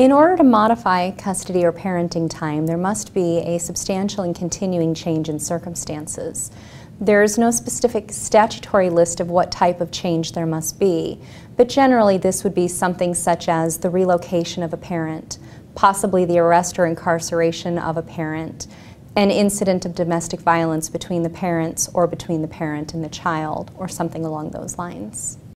In order to modify custody or parenting time, there must be a substantial and continuing change in circumstances. There is no specific statutory list of what type of change there must be, but generally this would be something such as the relocation of a parent, possibly the arrest or incarceration of a parent, an incident of domestic violence between the parents or between the parent and the child, or something along those lines.